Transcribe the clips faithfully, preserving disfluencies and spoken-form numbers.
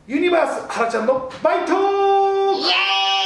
ユニバースはらちゃんのバイトー。 イエ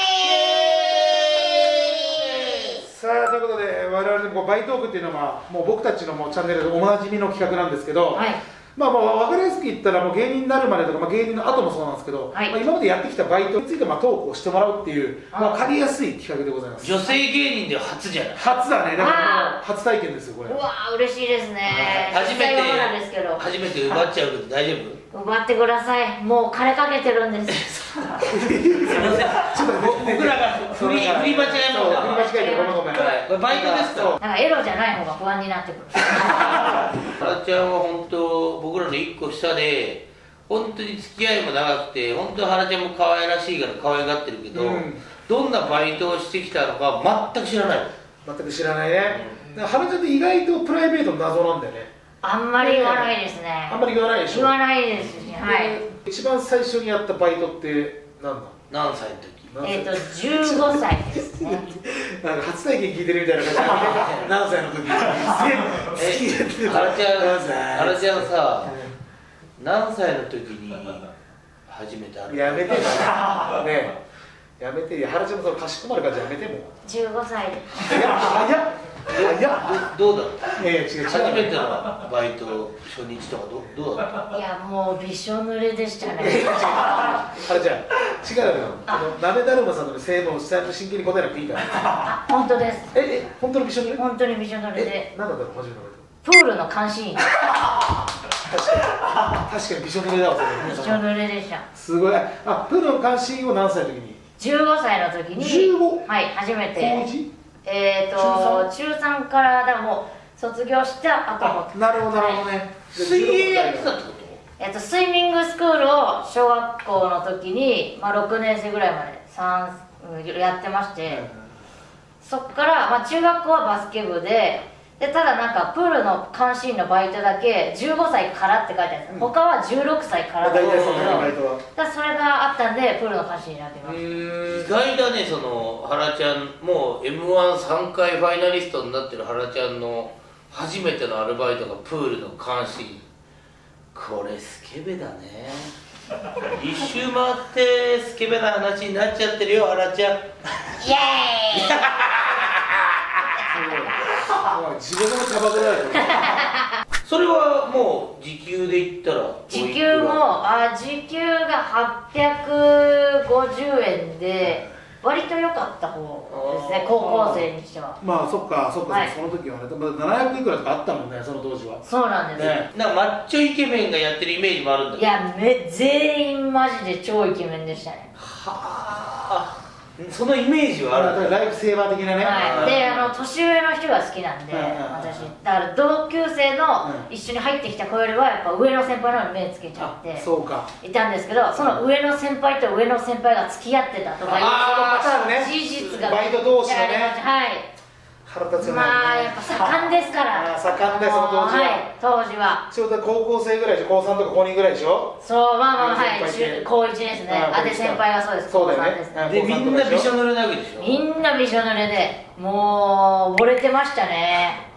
ーイ。 さあということで我々のこうバイトークっていうのはもう僕たちのもうチャンネルでおなじみの企画なんですけど、はい、まあまあ分かりやすく言ったらもう芸人になるまでとか、まあ、芸人の後もそうなんですけど、はい、まあ今までやってきたバイトについてまあトークをしてもらうっていう、まあ、分かりやすい企画でございます。 女性芸人では初じゃない。 初だね。だから初体験ですよこれ。 うわー嬉しいですね。 初めてですけど初めて奪っちゃうけど大丈夫？ 奪ってください。もう枯れかけてるんです。 すいません。僕らが振り振り間違えました。 振り間違えてごめんごめん。 これバイトですか？ なんかエロじゃない方が不安になってくる。 はらちゃんは本当僕らの一個下で本当に付き合いも長くて本当はらちゃんも可愛らしいから可愛がってるけど、うん、どんなバイトをしてきたのか全く知らない。 全く知らないね。はらちゃんって意外とプライベートの謎なんだよね。 あんまり言わないですね。 あんまり言わないでしょ。 言わないですね。はい。 一番最初にやったバイトって何だ？ 何歳の時？ えっとじゅうごさいですね。 なんか初体験聞いてるみたいな感じで何歳の時？ え、はらちゃん、はらちゃんさ、何歳の時に初めて会った？ やめてよ。ねえ、やめてよ。はらちゃんもそのかしこまる感じやめても。 じゅうごさいで。 いや、早っ。いやどうだった？ ええ違う違う。 初めてのバイト初日とかどどうだった？ いやもうびしょ濡れでしたね。 はらちゃん違うよ。あのなめだるまさんの性能ちゃんと真剣に答えなくていいから。 あ本当です。 ええ本当にびしょ濡れ？本当にびしょ濡れで。 何だったの初めてのバイト？ プールの監視員。 確かに確かにびしょ濡れだわそれ。 びしょ濡れでした。 すごい。あプールの監視員を何歳の時に？ じゅうごさいの時に。 じゅうご？ はい初めて。 高一？ えーと中さんからだもう卒業した後も。 なるほどなるほどね。 水泳やってたってこと？ えっとスイミングスクールを小学校の時に、まあ、ろくねん生ぐらいまでさんやってまして、そっから、まあ、中学校はバスケ部で、でただなんかプールの監視員のバイトだけじゅうごさいからって書いてあるんです、うん、他はじゅうろくさいからなんですけど、だそれがあったんでプールの監視員になってました。 意外だね。そのはらちゃんもう エムワンさん 回ファイナリストになってるはらちゃんの初めてのアルバイトがプールの監視員。これスケベだね。一周回ってスケベな話になっちゃってるよはらちゃん。イエーイ。 自分のキャバクラだよ。 それはもう時給で言ったら時給もあ時給がはっぴゃくごじゅうえんで割と良かった方ですね高校生にしては。 まあそっかそっか、はい、その時はねななひゃくいくらとかあったもんねその当時は。 そうなんですね。 なんかマッチョイケメンがやってるイメージもあるんだけど。 いやめ全員マジで超イケメンでしたね。 はあそのイメージはある。 ライフセーバー的なね。 はい。であの年上の人が好きなんで私だから同級生の一緒に入ってきた子よりはやっぱ上の先輩の方に目つけちゃってそうかいたんですけど、その上の先輩と上の先輩が付き合ってたとかいうことが事実がバイト同士のね。 はい。 腹立つよね。 まあやっぱ盛んですから。 盛んでその当時は。 はい。当時は。 ちょうど高校生ぐらいでしょ。高さんとか高にぐらいでしょ。 そうまあまあはい高いちですね。あで先輩がそうです。 そうだよね。 でみんなびしょ濡れなわけでしょ。 みんなびしょ濡れでもう溺れてましたね。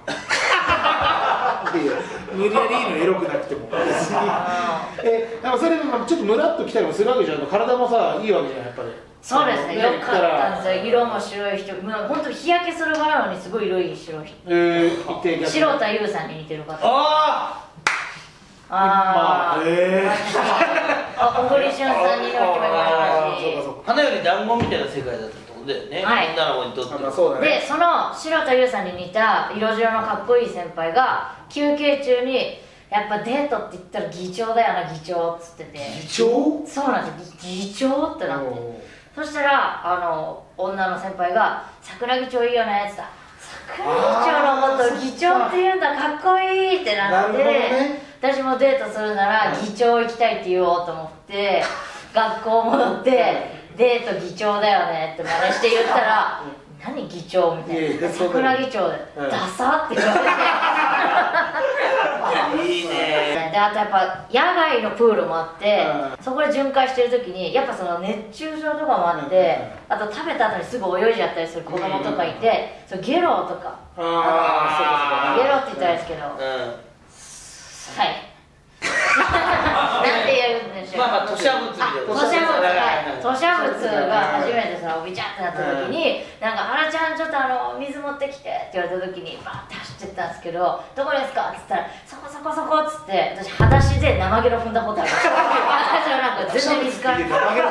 無理やりいいのエロくなくてもえでもそれでもちょっとムラっときたりもするわけじゃん。体もさいいわけじゃんやっぱり。 そうですね、よかったんですよ。色も白い人、もう本当日焼けする柄なのにすごい色いい白い人。えー、白田優さんに似てる方。 ああああええあ、小栗旬さんに似てるし。 花より団子みたいな世界だったってことだよね。 はい。 女の子にとっては。 そうだね。 で、その白田優さんに似た色白のかっこいい先輩が休憩中にやっぱデートって言ったら議長だよな議長っつってて。 議長？ そうなんです。議長ってなって。そしたらあの女の先輩が「桜議長いいよね」って言ったら「桜議長のこと議長って言うんだかっこいい」ってなって、ね、私もデートするなら議長行きたいって言おうと思って学校戻って「デート議長だよね」って真似して言ったら「何議長」みたいな「桜議長でダサ」って言われていいね。 であとやっぱ野外のプールもあって、うん、そこで巡回してる時にやっぱその熱中症とかもあって、うん、あと食べた後にすぐ泳いじゃったりする子供とかいて、うん、そゲロとかあゲロって言ったらですけど、うん、はいなんて言うんでししたまあまあ吐砂物みたいな。 吐砂物、はい吐砂物が初めてそのビチャってなった時に、なんか「原ちゃんちょっとあの水持ってきて」って言われた時にバーって走ってったんですけど「どこですか?」っつったら「そこそこそこ」っつって私裸足で生ゲロ踏んだことある。私はなんか全然見つからない。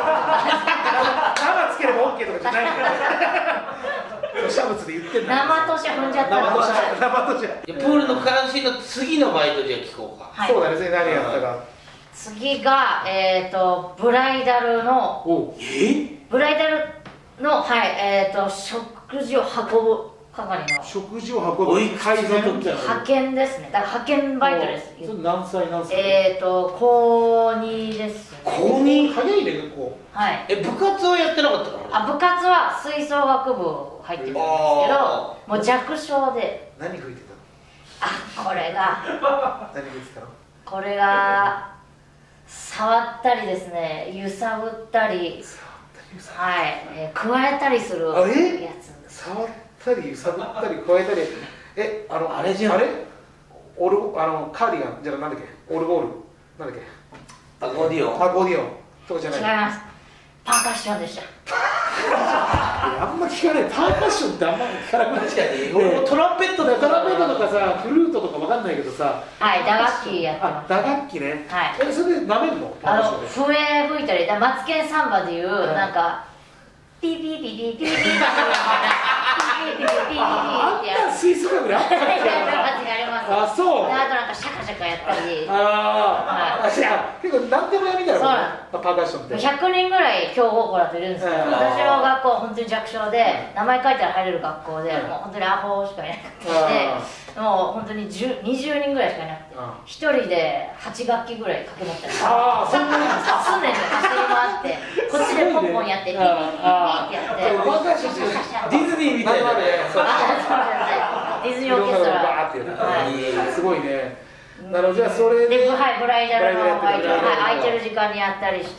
生つければ オーケー とかじゃないから吐砂物で言ってんだ。 生吐砂踏んじゃった生の。 吐砂生吐砂。 プールの監視の次のバイトじゃ聞こうか。 はい、 そうだね、それ何やったか。 次がえっ、ー、とブライダルのおえブライダルのはいえっ、ー、と食事を運ぶ係の食事を運ぶおい改善みたいな。 派遣ですね。だから派遣バイトです。 それ何歳何歳？ えっ、ー、と高にですね。 高に？ 早いね結構。 はい。 え部活はやってなかったの？ あ部活は吹奏楽部入ってるんですけど、もう弱小で。 何吹いてあこれがた？何吹いてたの？ これが触ったりですね、揺さぶったり、はい、えー、加えたりするやつ。 触ったり揺さぶったり加えたり、えあのあれじゃん。 あれ？オルあのカーディガンじゃあなんだっけ？オルゴールなんだっけ？ アコーディオン。 アコーディオンとかじゃない。 違います。パーカッションでした。 あんま聞かない。パーカッションってあんま聞かなくなっちゃう。 確かに俺もトランペットとかトランペットとかさ、フルートとかわかんないけどさ。 はい打楽器やってます。 打楽器ね。 はい。 えそれで舐めるの？ あの笛吹いたり、だマツケンサンバでいうなんかピーピーピーピーピーピーピーピーピーピーピーピーピーあんな吹奏楽であったっけ？あそう。 あとなんかシャカシャカやったり。 ああ、いや結構何でもやみたいなパーカッションって。 ひゃくにんぐらい強豪校だといるんですけど、私の学校は本当に弱小で、名前書いたら入れる学校で、もう本当にアホしかいなくて、もう本当ににじゅうにんぐらいしかいなくて、ひとりではち楽器ぐらい掛け持ってた。 ああ、そんなに常に走り回って、こっちでポンポンやって、ピーピーピーピーってやって、 パーカッションってディズニーみたいなね。 ディズニーオーケストラ。 すごいね。なのでじゃあそれで、 はい、ブライダルのバイト、はい、空いてる時間にやったりして、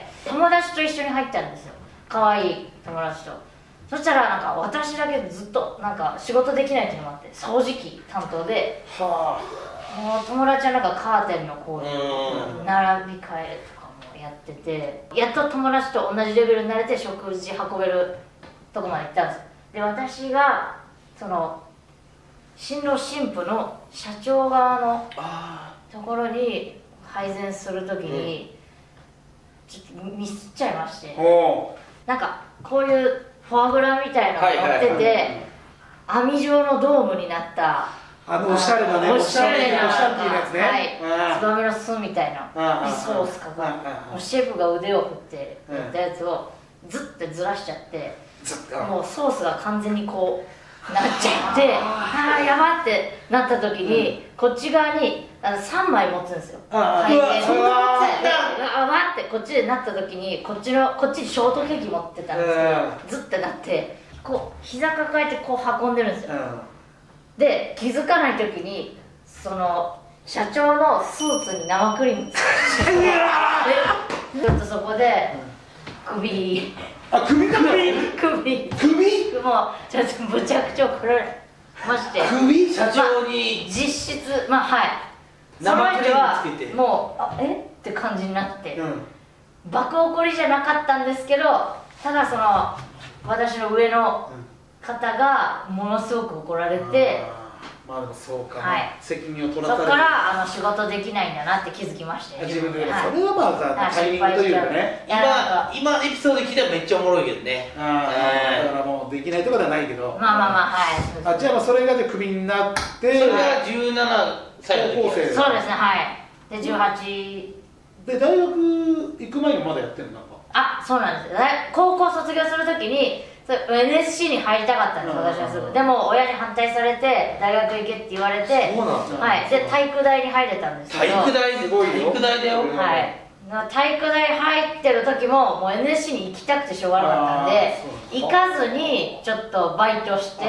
友達と一緒に入ったんですよ。可愛い友達と。そしたらなんか私だけずっとなんか仕事できないっていうのもあって、掃除機担当で、はあ、もう友達はなんかカーテンのこう並び替えとかもやってて、やっと友達と同じレベルになれて食事運べるとこまで行ったんですよ。で私がその新郎新婦の社長側のところに配膳するときにちょっとミスっちゃいまして、なんかこういうフォアグラみたいなのが乗ってて、網状のドームになったあのおしゃれなね、 おしゃれなおしゃれなやつね、 はい、ツバメの巣みたいなソースかがシェフが腕を振ってやったやつをズッてずらしちゃって、もうソースが完全にこうなっちゃって、ああやばってなった時に、こっち側にあのさんまい持つんですよ。配膳で、うわってこっちでなった時に、こっちのこっちにショートケーキ持ってたんですけど、ズッてなってこう膝抱えてこう運んでるんですよ。で気づかない時にその社長のスーツに生クリームつけて、ちょっとそこで首あ、首か首首首もうちょっとむちゃくちゃ怒られまして、 首社長に、 まあ、実質まあはい生クリームつけてもうあえって感じになって、 うん、 爆怒りじゃなかったんですけど、ただその私の上の方がものすごく怒られて、 まあでもそうか、 はい、 責任を取らされる。 そこからあの仕事できないんだなって気づきまして、 自分で、 はい、 それはまあさタイミングというかね、 今今エピソード聞いたらめっちゃおもろいけどね。 ああ、だからもうできないとかではないけど、 まあまあまあはい。 あ、じゃあまあそれがでクビになって、 それがじゅうななさいの時。 高校生。 そうですね、はいでじゅうはちで大学行く前にまだやってるの？ あ、そうなんです。高校卒業するときに エヌエスシー に入りたかったんです、私はすぐ。でも親に反対されて大学行けって言われて、 そうなんだ、 はい、で体育大に入れたんですけど、 体育大すごいよ、体育大だよ、 はい、体育大入ってる時ももう エヌエスシー に行きたくてしょうがなかったんで、行かずにちょっとバイトして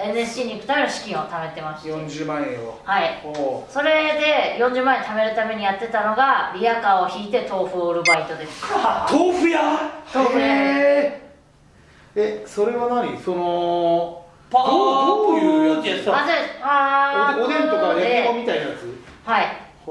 エヌエスシー に行くための資金を貯めてまして、 よんじゅうまんえんを、 はい、それでよんじゅうまんえん貯めるためにやってたのがリヤカーを引いて豆腐を売るバイトです。 豆腐屋？ 豆腐屋。 え、それは何？そのパーどういうやつ？ あ、そうです。あおでんとか焼き芋みたいなやつ？ はい。 ほ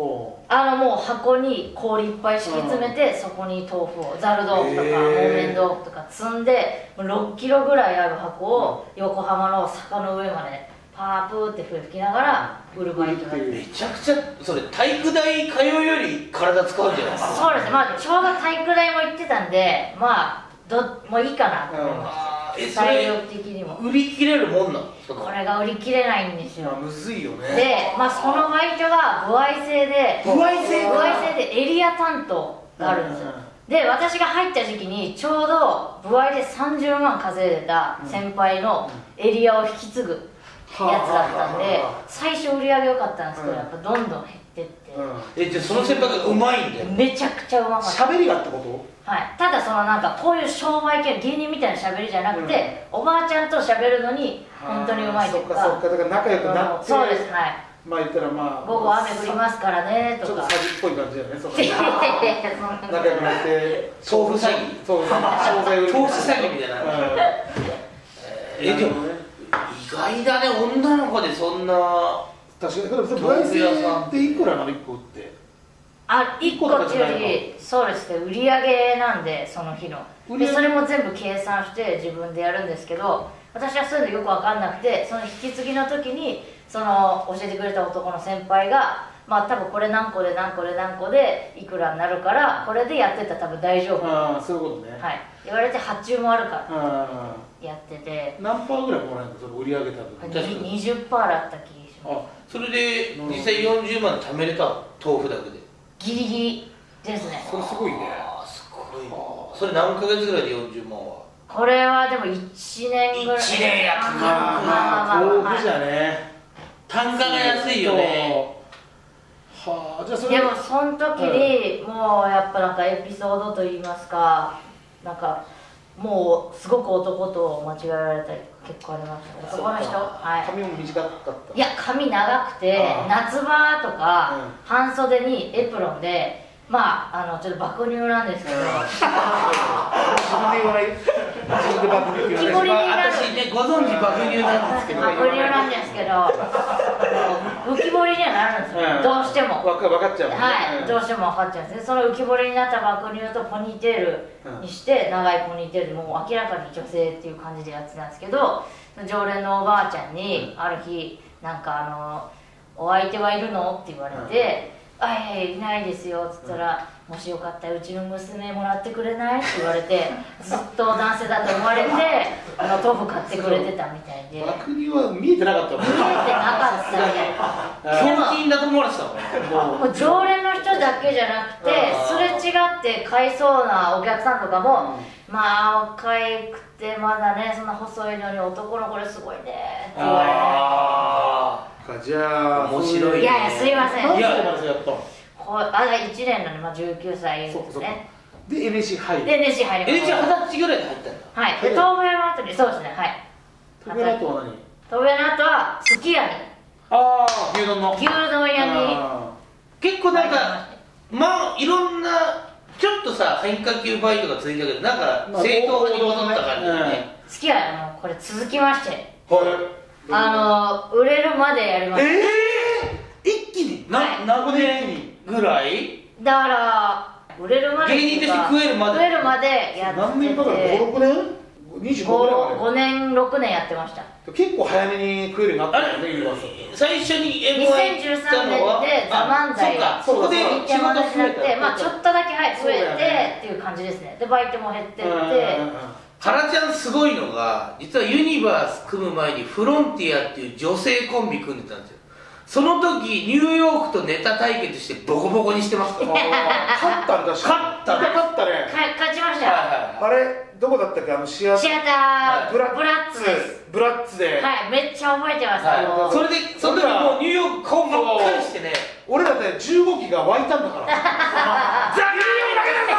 あのもう箱に氷いっぱい敷き詰めて、そこに豆腐をざる豆腐とか木綿豆腐とか積んでろっキロぐらいある箱を横浜の坂の上までパープーって吹きながら売るバイトだって。 めちゃくちゃそれ体育大通うより体使うんじゃないですか。 そうですね、まあちょうど体育大も行ってたんで、まあどもういいかなと思いました。 え、それ体力的にも売り切れるもんなの？ これが売り切れないんですよ。 むずいよね。 で、まあそのバイトが歩合制で歩合制歩合制でエリア担当があるんですよ。で、私が入った時期にちょうど歩合でさんじゅうまん稼いでた先輩のエリアを引き継ぐやつだったんで、最初売り上げ良かったんですけど、やっぱどんどん減ってって、 え、じゃあその先輩がうまいんだよ。 めちゃくちゃうまかった。 喋りがってこと？ はい、ただそのなんかこういう商売系の芸人みたいな喋りじゃなくて、うん、おばあちゃんと喋るのに本当にうまいというか、 そうかそうか、だから仲良くなって、 そうです、はい、 まあ言ったらまあ午後雨降りますからねとか、 ちょっと詐欺っぽい感じだよね、その仲良くなって豆腐詐欺、 豆腐詐欺豆腐詐欺みたいな。え、でも意外だね、女の子でそんな。 確かに、ブライスっていくらなのいっこ売って？ あ、いっこっていうより、そうですね、売り上げなんで、その日ので、それも全部計算して自分でやるんですけど、私はそういうのよく分かんなくて、その引き継ぎの時にその教えてくれた男の先輩が、まあ多分これ何個で何個で何個でいくらになるから、これでやってたら多分大丈夫。 ああ、そういうことね。 はい、言われて発注もあるからやってて、 何パーぐらいもらえるの、その売り上げた分？ にじゅっパーセント だった気がします。 あ、それで実際よんじゅうまん貯めれた、豆腐だけで。 ギリギリですね。 それすごいね。 ああ、すごい。それ何ヶ月ぐらいでよんじゅうまんは？ これはでもいちねんぐらい。いちねんやったな。 まあまあ豆腐じゃね、 単価が安いよね。 はあ、じゃあそれでもその時にもうやっぱなんかエピソードといいますか、なんかもうすごく男と間違えられたり結構ありました。男の人、はい、 髪も短かった？ いや、髪長くて夏場とか、うん、半袖にエプロンで、まああのちょっと爆乳なんですけど、自分で言わない、自分で爆乳言わない。 私ね、ご存知爆乳なんですけど、 爆乳なんですけど、浮き彫りにはなるんですよ、うん、どうしても分か, 分かっちゃうもんね、 はい、うん、どうしても分かっちゃうんですね。その浮き彫りになった爆乳とポニーテールにして、うん、長いポニーテールでもう明らかに女性っていう感じでやってたんですけど、常連のおばあちゃんにある日なんかあのお相手はいるのって言われて、うん、あ、いやいやいないですよって言ったら、うん、もしよかったらうちの娘もらってくれないって言われて、ずっと男性だと思われてあの豆腐買ってくれてたみたいで。 爆乳は見えてなかったもんね。 見えてなかったね。胸筋だと思われてたもんね。 もう常連の人だけじゃなくて、すれ違って買いそうなお客さんとかも、うん、まあ若いくてまだね、そんな細いのに男の子ですごいねって言われて。ああ、じゃあ面白いね。 いやいや、すいません。 何歳までやったの？ こあだいちねんなので、まあ、じゅうきゅうさいですね。 で エヌエスシー 入る。 で エヌエスシー 入りました。 エヌエスシー はたちぐらいで入ったんだ。 はい。で豆腐屋の後に、そうですね、はい。 豆腐屋の後は何？ 豆腐屋の後はすき家に。 ああ、牛丼の牛丼屋に。 結構なんかまあいろんなちょっとさ変化球バイトが続いたけど、なんか正統に戻った感じだね。 すき家、あのこれ続きまして、あの売れるまでやりました。 ええー、一気にな何年ぐらい？ だから売れるまで芸人として食えるまで食えるまでやってて、 何年かかる？ご、ろくねん？にじゅうごぐらいまで？ ごねんろくねんやってました。 結構早めに食えるようになったよね、ユニバーサル。 最初に エムワンにせんじゅうさんねんでザ・漫才がそこで仕事増えて、 まあちょっとだけ増えてっていう感じですね。でバイトも減ってって、 ハラちゃんすごいのが、実はユニバース組む前にフロンティアっていう女性コンビ組んでたんですよ。その時ニューヨークとネタ対決してボコボコにしてますから。 勝ったんだし。 勝ったね。 勝ったね。 勝ちました。 あれどこだったっけ、あのシアシアターブラッツです。 ブラッツで。 はい、めっちゃ覚えてます。 それでその時もうニューヨーク顔真っ赤にしてね。 俺らねじゅうごきが湧いたんだから。ザ・ニューヨークだけだぞ。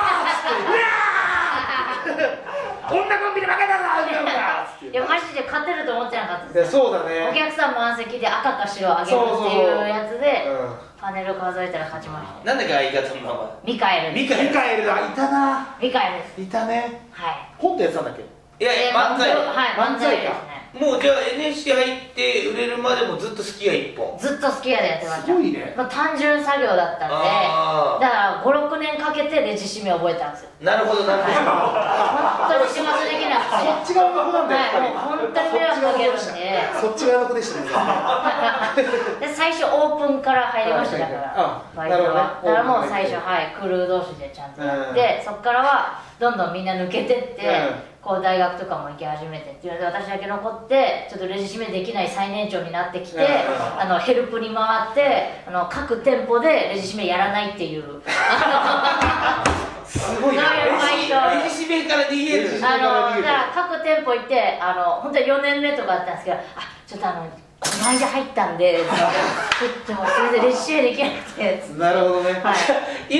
こんなコンビで負けたぞ。 いやマジで勝てると思ってなかったです。 そうだね。 お客さん満席で赤か白あげるっていうやつでパネル数えたら勝ちました。 なんだか相方の名前？ ミカエル。 ミカエルだ。いたな。 ミカエルです。 いたね。 はい。 コントやってたんだっけ？ いやいや漫才。 はい、漫才か。 もうじゃあ エヌエスシー 入って売れるまでもずっとすき家一本。 ずっとすき家でやってました。 すごいね。 まあ、単純作業だったんで、だからごろくねんかけてレジ締め覚えたんですよ。 なるほどなるほど。 本当に始末できなくて、 そっち側の子なんだよ、やっぱり。 本当に迷惑かけるんで、 そっち側の子でしたね。 で最初オープンから入りました、だからバイトは。だからもう最初、はい、クルー同士でちゃんとやって、そこからはどんどんみんな抜けてって、こう大学とかも行き始めてっていうので、私だけ残ってちょっとレジ締めできない最年長になってきて、あのヘルプに回ってあの各店舗でレジ締めやらないっていうすごいね。レジ締めから逃げる。 あのだから各店舗行ってあの本当によねんめとかあったんですけど、あちょっとあのこの間入ったんでちょっとそれでレジ締めできなくて。 なるほどね。 はい、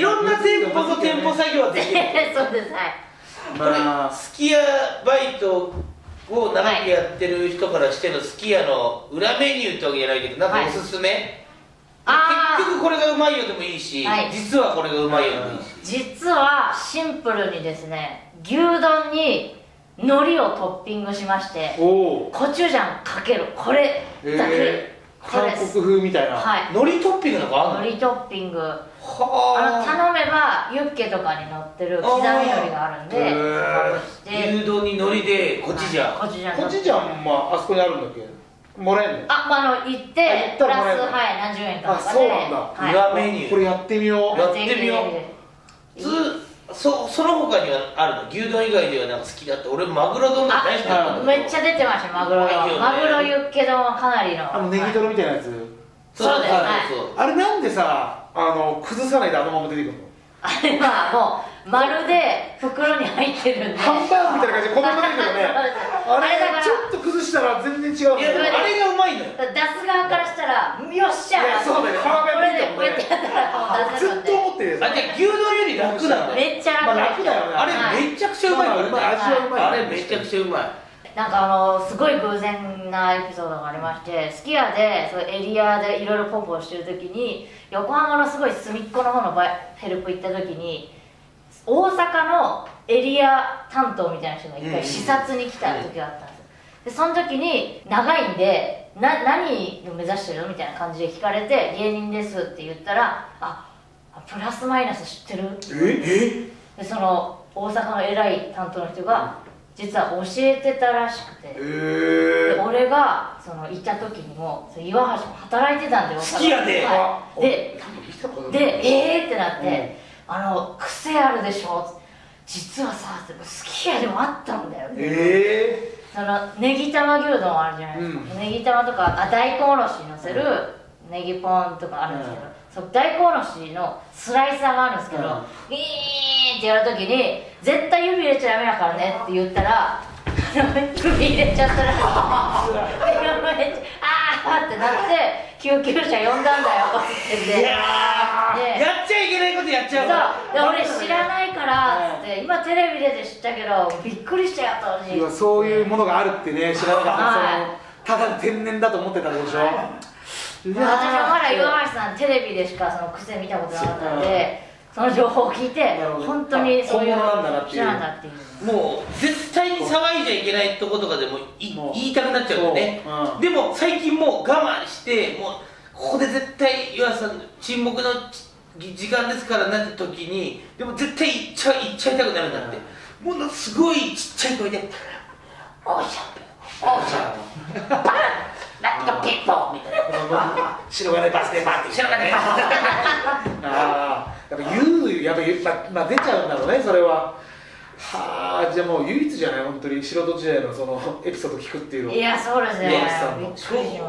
いろんな店舗と店舗作業はできる。 そうです、はい。 まあ、すき家バイトを長くやってる人からしてのすき家の裏メニューってわけじゃないけど、なんかおすすめ、はい、結局これがうまいよでもいいし、はい、実はこれがうまいよでもいいし、 実はシンプルにですね、牛丼に海苔をトッピングしまして、コチュジャンかけるこれだけ、えー、 韓国風みたいな、 はい、 海苔トッピングなんかあるの？ 海苔トッピング、あの頼めばユッケとかに乗ってる刻み海苔があるんで、 牛丼に海苔でコチュジャン、 コチュジャン、 コチュジャンもあそこにあるんだっけ？もらえるの？ あ、まあ、あの行ってプラス、はい、何十円かとかで。あ、そうなんだ。 裏メニュー、これやってみよう。 やってみよう。つそその他にはあるの？牛丼以外ではなんか好きだった。俺マグロ丼が大好きだった。 めっちゃ出てました、マグロ丼。マグロユッケ丼はかなりの。 あのネギトロみたいなやつ。 そうです。 あれなんでさ、あの崩さないであのまま出てくるの？ あれはもうまるで袋に入ってるんで、 ハンバーグみたいな感じでこのまま出てくるね。あれちょっと崩したら全然違う。 いやでもあれがうまいのよ。 出す側からしたらよっしゃ。 そうだよね。これでこうやってやったらもう出せるんで。 ずっと思ってる。 あ、じゃあ牛丼より楽なの？ めっちゃ楽だよね。 あれめちゃくちゃうまいからね。 味はうまい。 あれめちゃくちゃうまい。 なんかあのすごい偶然なエピソードがありまして、すき家でそうエリアでいろいろポンポンしてる時に、横浜のすごい隅っこの方のヘルプ行った時に、大阪のエリア担当みたいな人が一回視察に来た時があったんですよ。でその時に長いんでな何を目指してるのみたいな感じで聞かれて、芸人ですって言ったら、あプラスマイナス知ってる？ えでその大阪の偉い担当の人が実は教えてたらしくて、 えー、 で俺がそのいた時にも岩橋も働いてたんだよ。 好きやで、 はい、ででえーってなって、うん、あの癖あるでしょ、実はさ好きやでもあったんだよね。 えー、そのネギ玉牛丼あるじゃないですか、うん、ネギ玉とかあ大根おろしにのせるネギポンとかあるんですけど、うん、そ大根おろしのスライサーがあるんですけど、うん、ギーンってやるときに絶対指入れちゃダメだからねって言ったら指入れちゃったらあーってなって救急車呼んだんだよって言って、 いやー、やっちゃいけないことやっちゃうからで俺知らないからっつって今テレビで知ったけどびっくりしちゃったし、 そういうものがあるってね知らなかった。そのただ天然だと思ってたでしょ。 私はまだ岩橋さんテレビでしかその癖見たことなかったので、その情報を聞いて本当にそういう本物なんだなっていう、 もう絶対に騒いじゃいけないとことかでも言いたくなっちゃうんだよね、うん、でも最近もう我慢してもうここで絶対岩橋さん沈黙の時間ですからなって時にでも絶対言っちゃ言っちゃいたくなるんだって、ものすごいちっちゃい声で「おーしゃんおーしゃんバンなんとかピッポー」みたいな「白金バスケパーティー白金バスケパーティー」 ああやっぱ言うやっぱ言ま、まあ、出ちゃうんだろうねそれは。はあ、じゃあもう唯一じゃない本当に素人時代のそのエピソード聞くっていうの。 いやそうですね、びっくりしました。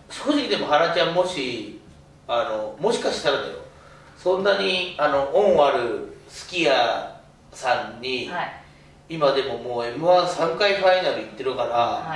正直でも原ちゃんもしあのもしかしたらだよ、そんなにあの恩あるすき家さんに、はい、今でももう エムワンさん 回ファイナル行ってるから、はい、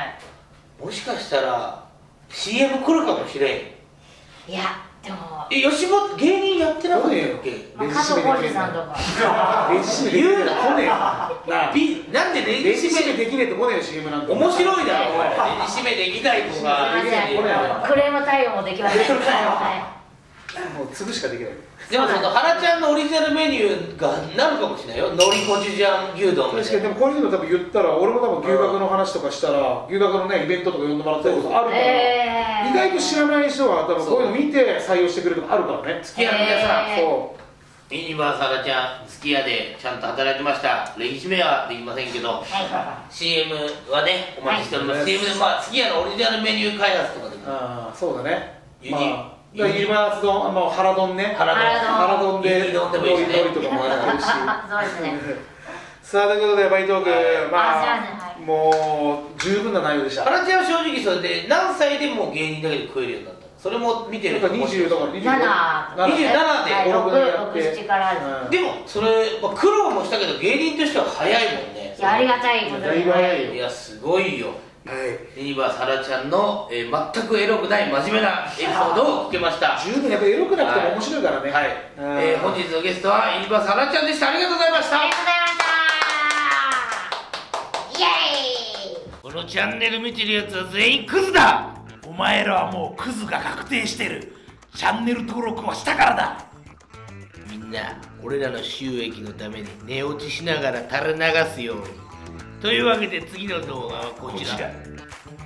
もしかしたら シーエム 来るかもしれん。 いやでもえ吉本芸人やってなかったっけ？ まあ、加藤浩次さんとかレジ締め言うな来ねえよな。なんでレジ締めできねえと来ねえよ シーエム なんて。 面白いだろお前。レジ締めできないとかクレーム対応もできません。はい、 もう継ぐしかできない。 でもその原ちゃんのオリジナルメニューがなるかもしれないよ。のりコチュジャン牛丼みたいな。 確かに。でもこういうの多分言ったら俺も多分牛角の話とかしたら牛角のねイベントとか呼んでもらったりとかあるから、えー、意外と知らない人は多分こういうの見て採用してくれるとかあるからね。 月屋の皆さん、えー、そうユニバーサルちゃん月屋でちゃんと働いてました。歴史名はできませんけど、はい、シーエム はねお待ちしております、はい、シーエム で、まあ、月屋のオリジナルメニュー開発とかでもああそうだね。 ユニ、まあユニバース丼、あの腹丼ね、 腹丼腹丼でユニ丼でもいいしね、 とかもやってるしそうですね。 さあということでバイトーク、まあ、 はい、 もう十分な内容でした。 原ちゃんは正直それで何歳でもう芸人だけで食えるようになった。それも見てる人もにじゅうだからにじゅうななでろくねんやって、 でもそれ、まあ、苦労もしたけど芸人としては早いもんね。 いやありがたいことですね。いやすごいよ。はい、ユニバース原ちゃんの、えー、全くエロくない真面目なエピソードを聞けました。 十分やっぱエロくなくても面白いからね。 はい、はい、えー、本日のゲストはユニバース原ちゃんでした。ありがとうございました。 ありがとうございました。イエーイ。 このチャンネル見てるやつは全員クズだ。お前らはもうクズが確定してる。チャンネル登録はしたからだ。 みんな俺らの収益のために寝落ちしながら垂れ流すように。というわけで次の動画はこちら。